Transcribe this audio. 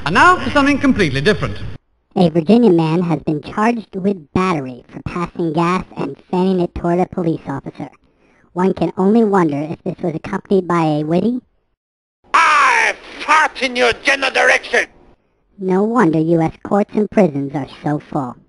And now for something completely different. A Virginia man has been charged with battery for passing gas and fanning it toward a police officer. One can only wonder if this was accompanied by a witty, I fart in your general direction! "No wonder U.S. courts and prisons are so full."